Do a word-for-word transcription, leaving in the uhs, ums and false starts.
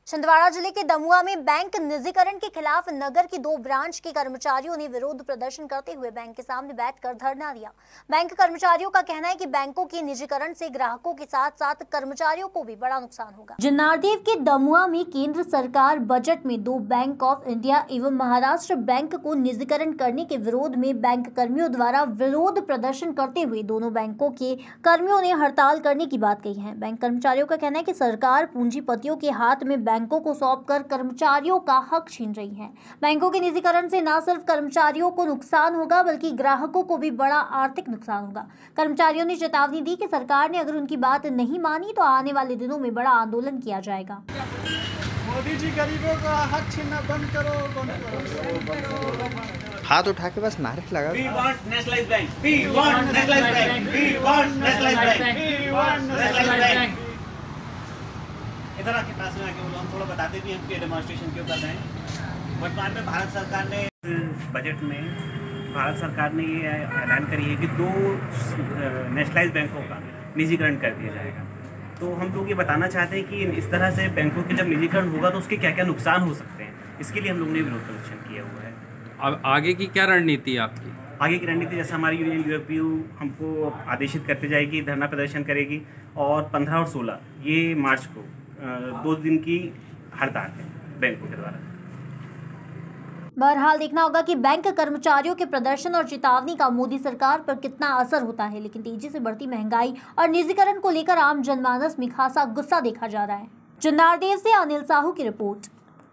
छिंदवाड़ा जिले के दमुआ में बैंक निजीकरण के खिलाफ नगर की दो ब्रांच के कर्मचारियों ने विरोध प्रदर्शन करते हुए बैंक के सामने बैठकर धरना दिया। बैंक कर्मचारियों का कहना है कि बैंकों के निजीकरण से ग्राहकों के साथ साथ कर्मचारियों को भी बड़ा नुकसान होगा। जन्नारदेव के दमुआ में केंद्र सरकार बजट में दो बैंक ऑफ इंडिया एवं महाराष्ट्र बैंक को निजीकरण करने के विरोध में बैंक कर्मियों द्वारा विरोध प्रदर्शन करते हुए दोनों बैंकों के कर्मियों ने हड़ताल करने की बात कही है। बैंक कर्मचारियों का कहना है कि सरकार पूंजीपतियों के हाथ में बैंकों को सौंपकर कर्मचारियों का हक छीन रही है। बैंकों के निजीकरण से न सिर्फ कर्मचारियों को नुकसान होगा बल्कि ग्राहकों को भी बड़ा आर्थिक नुकसान होगा। कर्मचारियों ने चेतावनी दी कि सरकार ने अगर उनकी बात नहीं मानी तो आने वाले दिनों में बड़ा आंदोलन किया जाएगा। मोदी जी गरीबों का हक छीनना बंद करो, बंद करो। हाथ उठा के बस नारे लगा। We want nationalized bank. We want nationalized bank. We want nationalized bank. We want nationalized bank. इधर आके पास में आके हम थोड़ा बताते भी हम कि डेमोन्स्ट्रेशन क्यों कर रहे हैं। वर्तमान में भारत सरकार ने बजट में भारत सरकार ने ये ऐलान करी है कि दो नेशनलाइज्ड बैंकों का निजीकरण कर दिया जाएगा। तो हम लोग ये बताना चाहते हैं कि इस तरह से बैंकों के जब निजीकरण होगा तो उसके क्या क्या नुकसान हो सकते हैं, इसके लिए हम लोगों ने विरोध प्रदर्शन किया हुआ है। अब आगे की क्या रणनीति है आपकी? आगे की रणनीति जैसे हमारी यूनियन यूएपीयू हमको आदेशित करती जाएगी, धरना प्रदर्शन करेगी और पंद्रह और सोलह ये मार्च को दो दिन की हड़ताल है बैंकों के द्वारा। बहरहाल देखना होगा कि बैंक कर्मचारियों के प्रदर्शन और चेतावनी का मोदी सरकार पर कितना असर होता है, लेकिन तेजी से बढ़ती महंगाई और निजीकरण को लेकर आम जनमानस में खासा गुस्सा देखा जा रहा है। जन्नारदेव से अनिल साहू की रिपोर्ट।